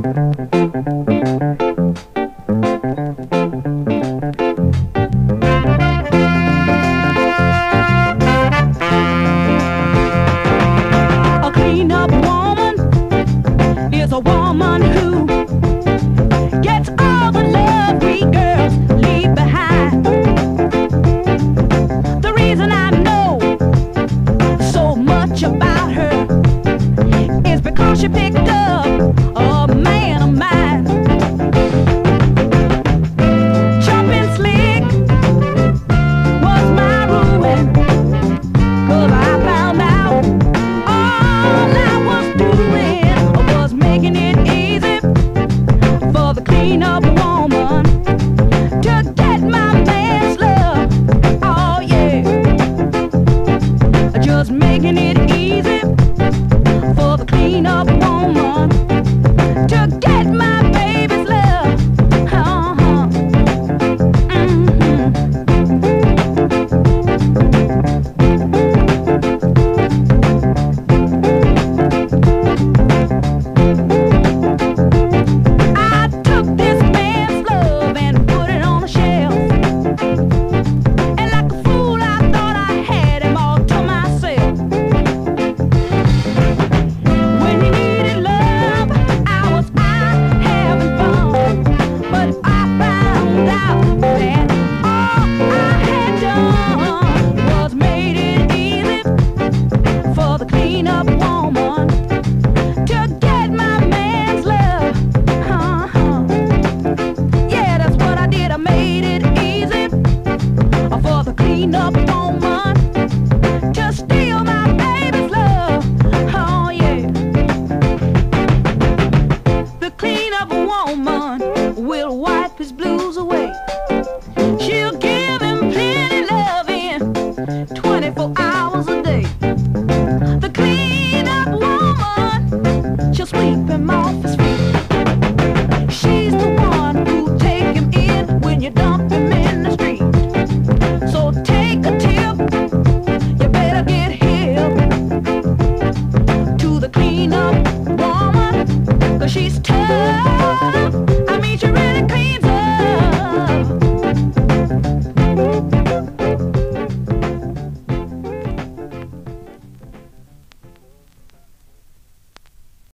A clean-up woman is a woman who gets all the love we girls leave behind. The reason I know so much about her is because she picked up a man of mine. Jumping slick was my ruin, 'cause I found out all I was doing was making it easy for the clean-up woman to get my man's love. Oh yeah, just making it easy for the clean-up